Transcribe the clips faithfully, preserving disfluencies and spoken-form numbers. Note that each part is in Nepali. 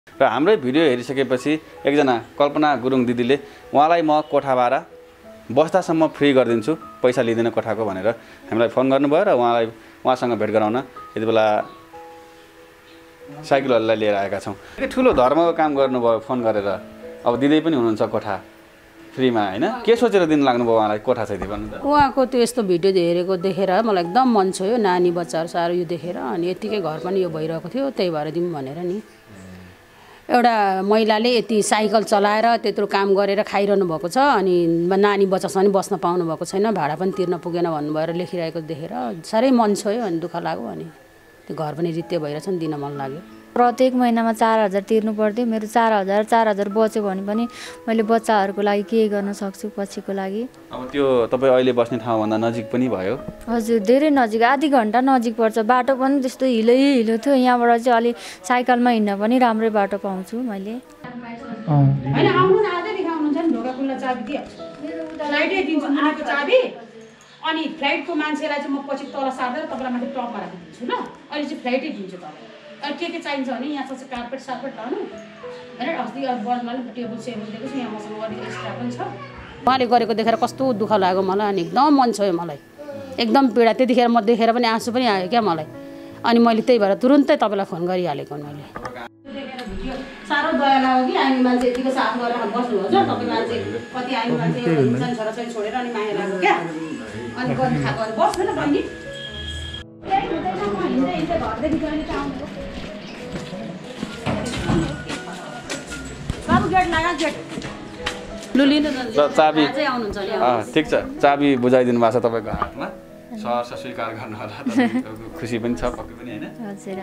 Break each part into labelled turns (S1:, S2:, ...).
S1: र हाम्रै भिडियो हेरिसकेपछि एकजना कल्पना गुरुङ दिदीले उहाँलाई म कोठा भाडा बस्दासम्म फ्री गरिदिन्छु, पैसा लिँदैन कोठाको भनेर हामीलाई फोन गर्नुभयो र उहाँलाई उहाँसँग भेट गराउन यति बेला साइकलहरूलाई लिएर आएका छौँ। ठुलो धर्मको काम गर्नुभयो फोन गरेर, अब दिँदै पनि हुनुहुन्छ कोठा फ्रीमा होइन? के सोचेर दिन लाग्नुभयो उहाँलाई कोठा चाहिँ भन्नु त?
S2: उहाँको त्यो यस्तो भिडियो हेरेको देखेर मलाई एकदम मन छोयो, नानी बच्चाहरू साह्रो यो देखेर, अनि यतिकै घर पनि यो भइरहेको थियो, त्यही भएर दिउँ भनेर नि। एउटा महिलाले यति साइकल चलाएर त्यत्रो काम गरेर खाइरहनु भएको छ, अनि नानी बच्चासँग पनि बस्न पाउनु भएको छैन, भाडा पनि तिर्न पुगेन भन्नुभएर लेखिरहेको देखेर साह्रै मन छोयो, अनि दुःख लाग्यो। अनि त्यो घर पनि रित्ते भइरहेछ नि, दिन मन लाग्यो।
S3: प्रत्येक महिनामा चार हजार तिर्नु पर्थ्यो, मेरो चार हजार चार हजार बच्यो भने पनि मैले बच्चाहरूको लागि के गर्न सक्छु पछिको लागि।
S1: अब त्यो तपाईँ अहिले बस्ने ठाउँभन्दा नजिक पनि भयो?
S3: हजुर, धेरै नजिक, आधी घन्टा नजिक पर्छ। बाटो पनि त्यस्तो हिलै हिलो थियो, यहाँबाट चाहिँ अलि साइकलमा हिँड्न पनि राम्रै बाटो पाउँछु मैले।
S2: अनि फ्लाइटको मान्छेलाई चाहिँ म पछि तल सार्दै तपाईँलाई माथि टपमा राखिदिन्छु ल, अहिले चाहिँ फ्लाइटै दिन्छु तपाईँ। अनि के के चाहिन्छ भने यहाँ चाहिँ कार्पेट सार्पेट लानु होइन, अस्ति अब बर्डमा पनि टेबल सेबल दिएको छु, यहाँ मसँग अलिक एक्स्ट्रा पनि छ। उहाँले गरेको देखेर कस्तो दुःख लाग्यो मलाई, अनि एकदम मन छोयो मलाई, एकदम पीडा। त्यतिखेर म देखेर पनि आँसु पनि आयो क्या मलाई, अनि मैले त्यही भएर तुरुन्तै तपाईँलाई फोन गरिहालेको मैले। साह्रो दया लाग्यो कि हामी मान्छे यतिको साथ गरेर बस्नुहुन्छ, तपाईँ मान्छे कति हामी मान्छे छोराछोरी छोडेर अनि माया लाग्यो क्या, अनि गरी खाएको बस्नु न बहिनी।
S1: चाबी ठिक छ, चाबी बुझाइदिनु भएको छ तपाईँको हातमा, सहर्ष स्वीकार गर्नु होला, खुसी पनि छ पक्कै पनि होइन?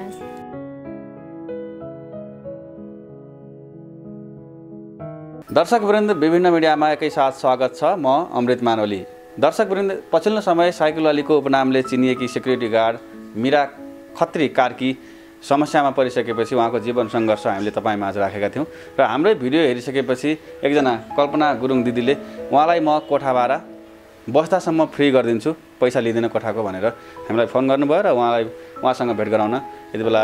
S1: दर्शकवृन्द, विभिन्न मिडियामा एकैसाथ स्वागत छ। म अमृत मानवली। दर्शकवृन्द, पछिल्लो समय साइकलवालीको उपनामले चिनिएकी सिक्युरिटी गार्ड मीरा खत्री कार्की समस्यामा परिसकेपछि उहाँको जीवन सङ्घर्ष हामीले तपाईँमाझ राखेका थियौँ र हाम्रै भिडियो हेरिसकेपछि एकजना कल्पना गुरुङ दिदीले उहाँलाई म कोठा भाडा बस्दासम्म फ्री गरिदिन्छु, पैसा लिँदैन कोठाको भनेर हामीलाई फोन गर्नुभयो र उहाँलाई उहाँसँग भेट गराउन यति बेला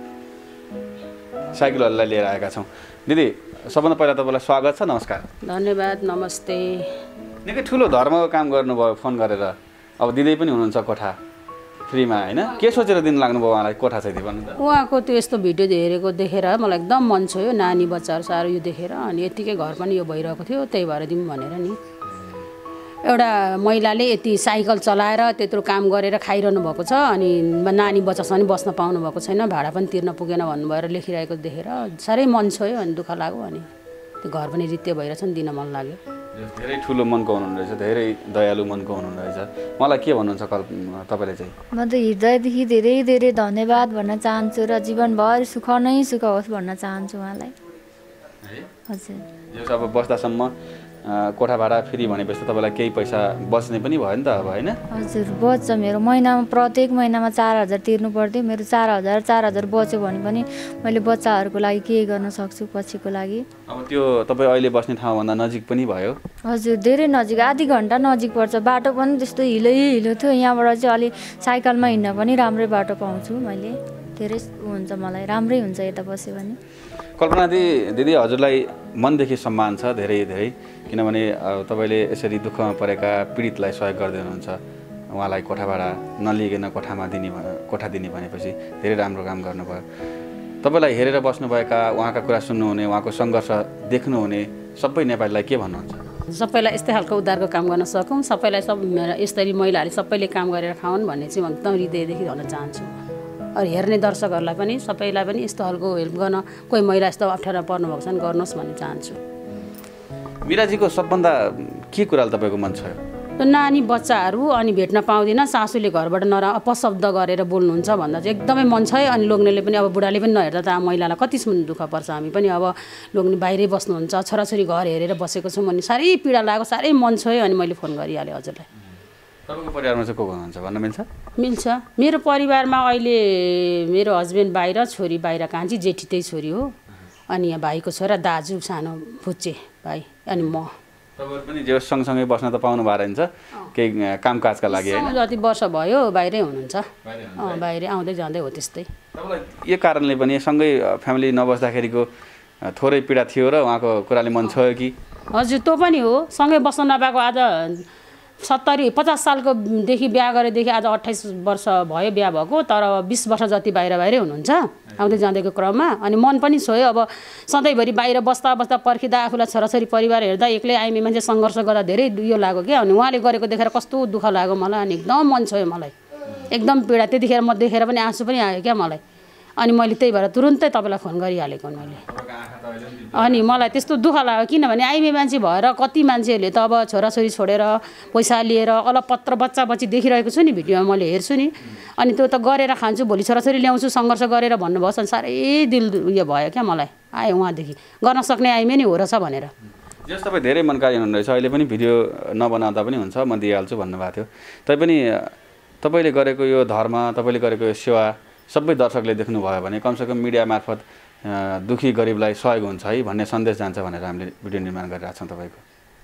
S1: साइकलहरूलाई लिएर आएका छौँ। दिदी, सबभन्दा पहिला तपाईँलाई स्वागत छ, नमस्कार।
S2: धन्यवाद, नमस्ते।
S1: निकै ठुलो धर्मको काम गर्नुभयो फोन गरेर, अब दिँदै पनि हुनुहुन्छ कोठा फ्रीमा होइन? के सोचेर दिन लाग्नुभयो उहाँलाई कोठा चाहिँ भन्नु त?
S2: उहाँको त्यो यस्तो भिडियो हेरेको देखेर मलाई एकदम मन छोयो, नानी बच्चाहरू साह्रो यो देखेर, अनि यतिकै घर पनि यो भइरहेको थियो, त्यही भएर दिउँ भनेर नि। एउटा महिलाले यति साइकल चलाएर त्यत्रो काम गरेर खाइरहनु भएको छ, अनि नानी बच्चासँग पनि बस्न पाउनु भएको छैन, भाडा पनि तिर्न पुगेन भन्नुभएर लेखिरहेको देखेर साह्रै मन छोयो, अनि दुःख लाग्यो। अनि त्यो घर पनि रित्ते भइरहेछ नि, दिन मन लाग्यो।
S1: धेरै ठुलो मनको हुनुहुँदो रहेछ, धेरै दयालु मनको हुनुहुँदो रहेछ। मलाई के भन्नुहुन्छ तपाईँले चाहिँ?
S3: म त हृदयदेखि धेरै धेरै धन्यवाद भन्न चाहन्छु र जीवनभर सुख नै सुख होस् भन्न चाहन्छु उहाँलाई। हजुर,
S1: अब बस्दासम्म कोठा भाडा फ्री भनेपछि तपाईँलाई केही पैसा बच्ने पनि भयो नि त अब होइन?
S3: हजुर, बच्छ। मेरो महिनामा प्रत्येक महिनामा चार हजार तिर्नु पर्थ्यो, मेरो चार हजार चार हजार बच्यो भने पनि मैले बच्चाहरूको लागि के गर्न सक्छु पछिको लागि।
S1: अब त्यो तपाईँ अहिले बस्ने ठाउँभन्दा नजिक पनि भयो?
S3: हजुर, धेरै नजिक, आधी घन्टा नजिक पर्छ। बाटो पनि त्यस्तो हिलै हिलो थियो, यहाँबाट चाहिँ अलि साइकलमा हिँड्न पनि राम्रै बाटो पाउँछु मैले। धेरै हुन्छ, मलाई राम्रै हुन्छ यता बस्यो भने।
S1: कल्पना दिदी, दिदी हजुरलाई मनदेखि सम्मान छ धेरै धेरै, किनभने तपाईँले यसरी दुःखमा परेका पीडितलाई सहयोग गर्दै हुनुहुन्छ। उहाँलाई कोठा भाडा नलिकन कोठामा दिने कोठा दिने भनेपछि धेरै राम्रो काम गर्नुभयो। तपाईँलाई हेरेर बस्नुभएका, उहाँका कुरा सुन्नुहुने, उहाँको सङ्घर्ष देख्नुहुने सबै नेपालीलाई के भन्नुहुन्छ?
S2: सबैलाई यस्तै खालको उद्धारको काम गर्न सकौँ, सबैलाई सब यसरी महिलाहरूले सबैले काम गरेर खाउन् भन्ने चाहिँ म एकदम हृदयदेखि भन्न चाहन्छु। अरू हेर्ने दर्शकहरूलाई पनि सबैलाई पनि यस्तो खालको हेल्प गर्न, कोही महिला यस्तो अप्ठ्यारो पर्नुभएको छ भने गर्नुहोस् भन्ने चाहन्छु।
S1: मिराजीको सबभन्दा के कुराले तपाईँको मन छ?
S2: नानी बच्चाहरू अनि भेट्न पाउँदिनँ, सासूले घरबाट नरा अपशब्द गरेर बोल्नुहुन्छ भन्दा चाहिँ एकदमै मन छ। अनि लोग्नेले पनि, अब बुढाले पनि नहेर्दा त महिलालाई कतिसम्म दुःख पर्छ। हामी पनि अब लोग्ने बाहिरै बस्नुहुन्छ, छोराछोरी घर हेरेर बसेको छौँ भने साह्रै पीडा लाग्यो, साह्रै मन छोयो, अनि मैले फोन गरिहालेँ हजुरलाई।
S1: तपाईँको परिवारमा चाहिँ को को हुनुहुन्छ भन्न मिल्छ?
S2: मिल्छ। मेरो परिवारमा अहिले मेरो हस्बेन्ड बाहिर, छोरी बाहिर, कान्छी, जेठी त्यही छोरी हो, अनि यहाँ भाइको छोरा, दाजु सानो फुच्चे भाइ, अनि म।
S1: तपाईँहरू पनि जे सँगसँगै बस्न त पाउनु भएको रहन्छ केही कामकाजका लागि होइन
S2: जति वर्ष भयो बाहिरै हुनुहुन्छ अँ बाहिरै आउँदै जाँदै हो त्यस्तै
S1: तपाईँलाई यो कारणले पनि सँगै फ्यामिली नबस्दाखेरिको थोरै पीडा थियो र उहाँको कुराले मन छोयो कि
S2: हजुर त्यो पनि हो सँगै बस्न नपाएको आज सत्तरी पचास सालकोदेखि बिहा गरेदेखि आज अट्ठाइस वर्ष भयो बिहा भएको तर बिस वर्ष जति बाहिर बाहिरै हुनुहुन्छ आउँदै जाँदैको क्रममा अनि मन पनि छोयो अब सधैँभरि बाहिर बस्दा बस्दा पर्खिँदा आफूलाई छोराछोरी परिवार हेर्दा एक्लै आइमी मान्छे सङ्घर्ष गर्दा धेरै यो लाग्यो क्या अनि उहाँले गरेको देखेर कस्तो दुःख लाग्यो मलाई अनि एकदम मन छोयो मलाई एकदम पीडा त्यतिखेर म देखेर पनि आँसु पनि आयो क्या मलाई अनि मैले त्यही भएर तुरुन्तै तपाईँलाई फोन गरिहालेको मैले अनि मलाई त्यस्तो दुःख लाग्यो किनभने आइमी मान्छे भएर कति मान्छेहरूले त अब छोराछोरी छोडेर पैसा लिएर अलपत्र बच्चा बच्ची देखिरहेको छु नि भिडियोमा मैले हेर्छु नि अनि त्यो त गरेर खान्छु भोलि छोराछोरी ल्याउँछु सङ्घर्ष गरेर भन्नुभयो भने साह्रै दिल उयो भयो क्या मलाई आयो उहाँदेखि गर्न सक्ने आइमे नि हो रहेछ भनेर
S1: जस तपाईँ धेरै मनकारी हुनुहुँदैछ अहिले पनि भिडियो नबनाउँदा पनि हुन्छ म दिइहाल्छु भन्नुभएको थियो तैपनि तपाईँले गरेको यो धर्म तपाईँले गरेको यो सेवा सबै दर्शकले देख्नुभयो भने कमसेकम मिडिया मार्फत दुखी गरिबलाई सहयोग हुन्छ है भन्ने सन्देश जान्छ भनेर हामीले भिडियो निर्माण गरिरहेको छौँ तपाईँको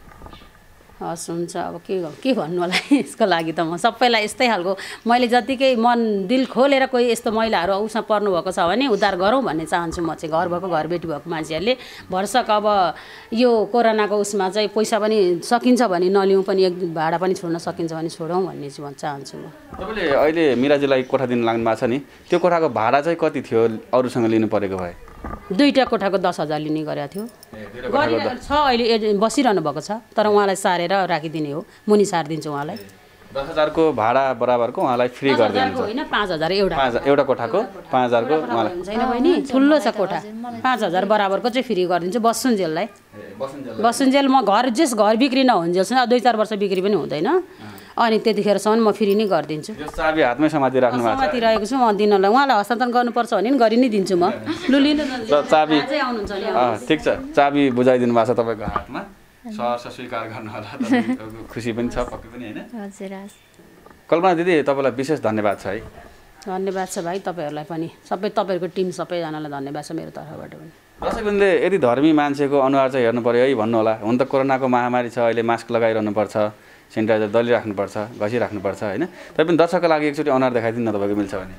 S2: हस् हुन्छ अब के के भन्नु होला यसको लागि त म सबैलाई यस्तै खालको मैले जतिकै मन दिल खोलेर कोही यस्तो महिलाहरू उसमा पर्नुभएको छ भने उद्धार गरौँ भन्ने चाहन्छु म चाहिँ घर भएको घरबेटी भएको मान्छेहरूले भरसक अब यो कोरोनाको उसमा चाहिँ पैसा पनि सकिन्छ भने नलिउँ पनि एक भाडा पनि छोड्न सकिन्छ भने छोडौँ भन्ने चाहिँ म चाहन्छु म
S1: तपाईँले अहिले मिराजीलाई कोठा दिन लाग्नु भएको छ नि त्यो कोठाको भाडा चाहिँ कति थियो अरूसँग लिनु परेको भए
S2: दुईवटा कोठाको दस हजार लिने गरेको थियो छ अहिले बसिरहनु भएको छ तर उहाँलाई सारेर राखिदिने हो मुनि सारिदिन्छु उहाँलाई
S1: दस हजारको भाडा बराबरको उहाँलाई फ्री गरिदिनुहुन्छ
S2: होइन पाँच हजार एउटा
S1: एउटा कोठाको पाँच हजारको उहाँलाई
S2: छैन बहिनी ठुलो छ कोठा पाँच हजार बराबरको चाहिँ फ्री गरिदिन्छु बसुन्जेललाई बसुन्जेल म घर जेस घर बिक्री नहुन्जेलसँग दुई चार वर्ष बिक्री पनि हुँदैन अनि त्यतिखेरसम्म म फ्री नै गरिदिन्छु
S1: चाबी हातमै समाति राख्नु भएको छ
S2: समातिरहेको छु म दिनलाई उहाँलाई हस्तान्तरण गर्नुपर्छ भने नि गरि नै दिन्छु म लु लिनु
S1: चाबी
S2: आउनुहुन्छ नि
S1: ठिक छ चाबी बुझाइदिनु भएको छ तपाईँको हातमा सहर्ष स्वीकार गर्नु होला खुसी पनि छ पक्कै पनि होइन
S3: हजुर
S1: कल्पना दिदी तपाईँलाई विशेष धन्यवाद छ है
S2: धन्यवाद छ भाइ तपाईँहरूलाई पनि सबै तपाईँहरूको टिम सबैजनालाई धन्यवाद छ मेरो तर्फबाट पनि
S1: दर्शकले यदि धर्मी मान्छेको अनुहार चाहिँ हेर्नु पऱ्यो है भन्नु होला हुन त कोरोनाको महामारी छ अहिले मास्क लगाइरहनुपर्छ सेनिटाइजर दलिराख्नुपर्छ घसिराख्नुपर्छ होइन तैपनि दर्शकको लागि एकचोटि अनुहार देखाइदिनु न तपाईँको मिल्छ भने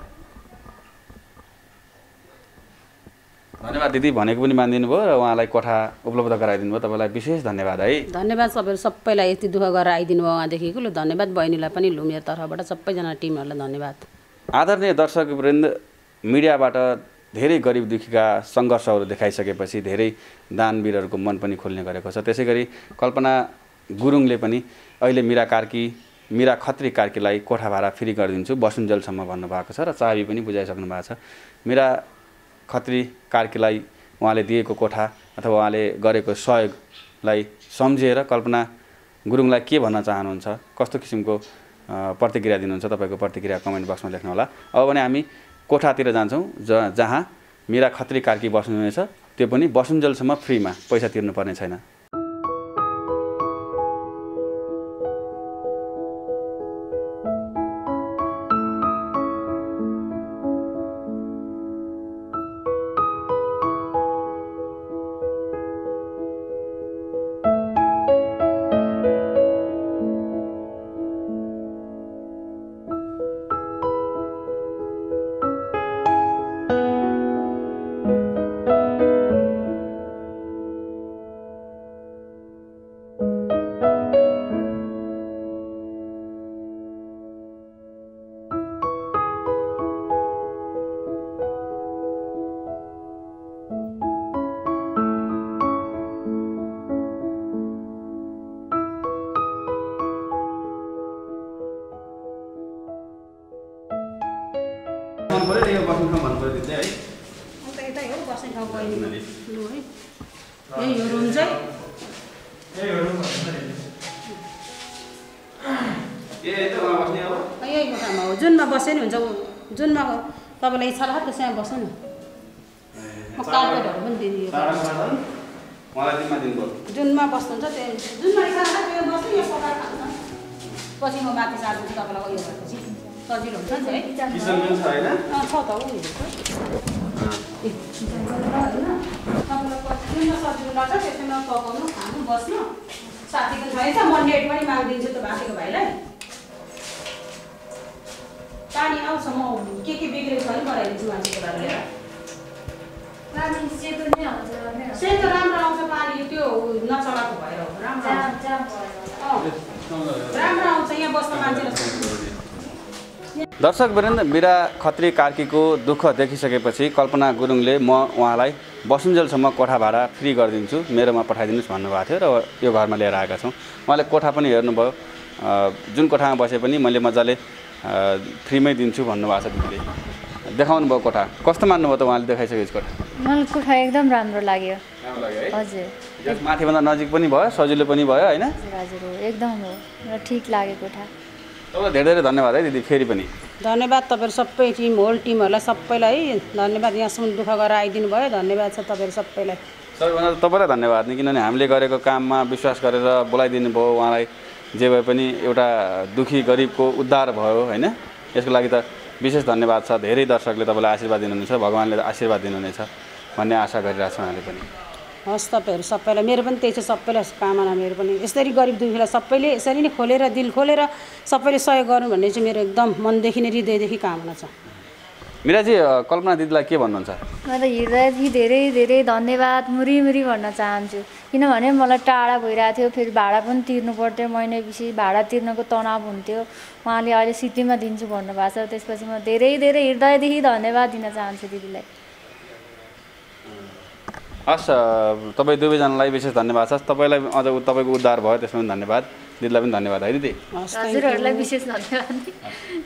S1: धन्यवाद दिदी भनेको पनि मानिदिनु भयो र उहाँलाई कोठा उपलब्ध गराइदिनु भयो तपाईँलाई विशेष धन्यवाद है
S2: धन्यवाद सबैहरू सबैलाई यति दुःख गरेर आइदिनु भयो उहाँदेखिको लु धन्यवाद बहिनीलाई पनि लु मेरो तर्फबाट सबैजना टिमहरूलाई धन्यवाद
S1: आदरणीय दर्शकवृन्द मिडियाबाट धेरै गरिब दुखीका सङ्घर्षहरू देखाइसकेपछि धेरै दानवीरहरूको मन पनि खोल्ने गरेको छ त्यसै गरी कल्पना गुरुङले पनि अहिले मिरा कार्की मिरा खत्री कार्कीलाई कोठा भाडा फ्री गरिदिन्छु बसुन्जेलसम्म भन्नुभएको छ र चाबी पनि बुझाइसक्नु भएको छ मिरा खत्री कार्कीलाई उहाँले दिएको कोठा अथवा उहाँले गरेको सहयोगलाई सम्झेर कल्पना गुरुङलाई के भन्न चाहनुहुन्छ कस्तो किसिमको प्रतिक्रिया दिनुहुन्छ तपाईँको प्रतिक्रिया कमेन्ट बक्समा लेख्नु होला अब भने हामी कोठातिर जान्छौँ ज जहाँ मिरा खत्री कार्की बस्नुहुनेछ त्यो पनि बसुन्जेलसम्म फ्रीमा पैसा तिर्नुपर्ने छैन
S2: जुनमा बसे नि हुन्छ जुनमा तपाईँलाई इच्छा लाग्छ त्यसमा बस्नु न म कार्पेटहरू पनि दिदियो जुनमा बस्नुहुन्छ त्यो जुनमा इच्छा लाग्छ त्यो बस्नु यो सफा खानु पछि म माथि सार्छु तपाईँलाई उयो भएपछि सजिलो हुन्छ नि है छ त उयो तपाईँलाई जुनमा सजिलो लाग्छ त्यसमा पकाउनु खानु बस्नु साथीको छैन म नेट पनि मागिदिन्छु त बाँचेको भाइलाई पानी आउँछ म के के बिग्रेको छ भने बनाइदिन्छु मान्छेको लागि सेतो राम्रो आउँछ पानी त्यो नचलाएको भएर हो राम्रो राम्रो आउँछ यहाँ बस्न मान्छेलाई
S1: दर्शकवृन्द मीरा खत्री कार्कीको दुःख देखिसकेपछि कल्पना गुरुङले म उहाँलाई बसुन्जेलसम्म कोठा भाडा फ्री गरिदिन्छु मेरोमा पठाइदिनुहोस् भन्नुभएको थियो र यो घरमा लिएर आएका छौँ उहाँले कोठा पनि हेर्नुभयो जुन कोठामा बसे पनि मैले मजाले फ्रीमै दिन्छु भन्नुभएको छ दिदीले देखाउनु भयो कोठा कस्तो मान्नुभयो त उहाँले देखाइसकेपछि कोठा
S3: मलाई कोठा एकदम राम्रो लाग्यो हजुर
S1: माथिभन्दा नजिक पनि भयो सजिलो पनि भयो होइन
S3: हजुर एकदम हो मलाई ठिक लाग्यो कोठा
S1: तपाईँलाई धेरै धेरै धन्यवाद है दिदी फेरि पनि
S2: धन्यवाद तपाईँहरू सबै टिम होल टिमहरूलाई सबैलाई धन्यवाद यहाँसम्म दुःख गरेर आइदिनु भयो धन्यवाद छ तपाईँहरू सबैलाई
S1: सबैभन्दा तपाईँलाई धन्यवाद नि किनभने हामीले गरेको काममा विश्वास गरेर बोलाइदिनु भयो उहाँलाई जे भए पनि एउटा दुखी गरिबको उद्धार भयो होइन यसको लागि त विशेष धन्यवाद छ धेरै दर्शकले तपाईँलाई आशीर्वाद दिनुहुनेछ भगवान्ले आशीर्वाद दिनुहुनेछ भन्ने आशा गरिरहेको छौँ हामीले पनि
S2: हस् तपाईँहरू सबैलाई मेरो पनि त्यही छ सबैलाई कामना मेरो पनि यसरी गरिब दुखीलाई सबैले यसरी नै खोलेर दिल खोलेर सबैले सहयोग गर्नु भन्ने चाहिँ मेरो एकदम मनदेखि नै हृदयदेखि कामना छ
S1: मिराजी कल्पना दिदीलाई के भन्नुहुन्छ
S3: म त हृदयदेखि धेरै धेरै धन्यवाद मुरी मुरी भन्न चाहन्छु किनभने मलाई टाढा भइरहेको थियो फेरि भाडा पनि तिर्नु पर्थ्यो महिनापछि भाडा तिर्नको तनाव हुन्थ्यो उहाँले अहिले सिटीमा दिन्छु भन्नुभएको छ त्यसपछि म धेरै धेरै हृदयदेखि धन्यवाद दिन चाहन्छु दिदीलाई
S1: हस् तपाईँ दुवैजनालाई विशेष धन्यवाद छ तपाईँलाई अझ तपाईँको उद्धार भयो त्यसमा पनि धन्यवाद दिदीलाई पनि धन्यवाद है दिदी
S3: हजुरहरूलाई विशेष धन्यवाद